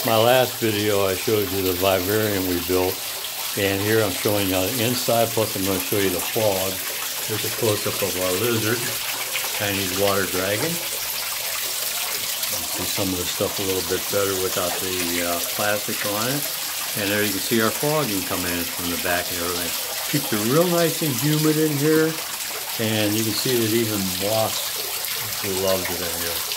My last video I showed you the vivarium we built, and here I'm showing you the inside, plus I'm going to show you the fog. Here's a close-up of our lizard, Chinese water dragon. You can see some of the stuff a little bit better without the plastic on it. And there you can see our fogging coming in from the back and everything. Keeps it real nice and humid in here, and you can see that even moss loves it in here.